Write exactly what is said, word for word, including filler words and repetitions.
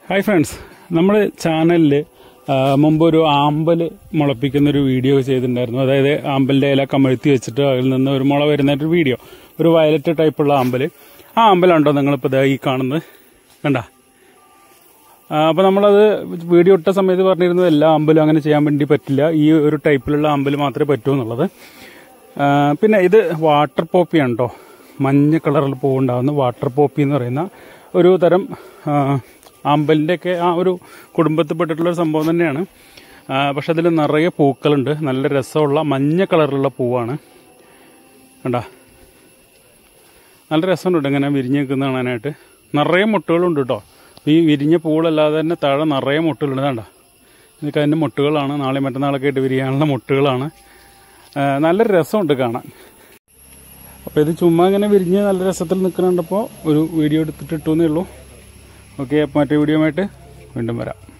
Hi friends, നമ്മൾ ചാനലിൽ മുമ്പൊരു ആമ്പൽ മുളപ്പിക്കുന്നൊരു വീഡിയോ ചെയ്തിട്ടുണ്ടായിരുന്നു. അതായത് ആമ്പലിൻ്റെ ഇല കമഴ്ത്തി വെച്ചിട്ട് അതിൽ നിന്ന് ഒരു മുള വരുന്നൊരു വീഡിയോ, ഒരു വയലറ്റ് ടൈപ്പുള്ള ആമ്പൽ. ആ ആമ്പലുണ്ടോ നിങ്ങളിപ്പോൾ ഇതാ ഈ കാണുന്നത്, കണ്ട. അപ്പോൾ നമ്മളത് വീഡിയോ ഇട്ട സമയത്ത് പറഞ്ഞിരുന്നു എല്ലാ ആമ്പലും അങ്ങനെ ചെയ്യാൻ വേണ്ടി പറ്റില്ല, ഈ ഒരു ടൈപ്പിലുള്ള ആമ്പൽ മാത്രമേ പറ്റൂ എന്നുള്ളത്. പിന്നെ ഇത് വാട്ടർ പോപ്പിയാണ് കേട്ടോ, മഞ്ഞ കളറിൽ പൂവുണ്ടാകുന്ന വാട്ടർ പോപ്പി എന്ന് പറയുന്ന ഒരു തരം ആമ്പലിൻ്റെയൊക്കെ ആ ഒരു കുടുംബത്തിൽപ്പെട്ടിട്ടുള്ളൊരു സംഭവം തന്നെയാണ്. പക്ഷെ അതിൽ നിറയെ പൂക്കളുണ്ട്, നല്ല രസമുള്ള മഞ്ഞ കളറിലുള്ള പൂവാണ്. കണ്ട, നല്ല രസമുണ്ട് ഇങ്ങനെ വിരിഞ്ഞ് നിൽക്കുന്ന കാണാനായിട്ട്. നിറയെ മുട്ടുകളുണ്ട് കേട്ടോ. ഈ വിരിഞ്ഞ പൂളല്ലാതെ തന്നെ താഴെ നിറയെ മുട്ടുകളുണ്ട്. കണ്ട, ഇതൊക്കെ അതിൻ്റെ മുട്ടുകളാണ്, നാളെ മറ്റന്നാളൊക്കെ ആയിട്ട് വിരിയാനുള്ള മുട്ടുകളാണ്. നല്ല രസമുണ്ട് കാണാൻ. അപ്പോൾ ഇത് ചുമ്മാ ഇങ്ങനെ വിരിഞ്ഞ് നല്ല രസത്തിൽ നിൽക്കുന്നുണ്ടപ്പോൾ ഒരു വീഡിയോ എടുത്തിട്ട് ഇട്ടു എന്നേ ഉള്ളൂ. ഓക്കെ, അപ്പോൾ മറ്റേ വീഡിയോ ആയിട്ട് വീണ്ടും വരാം.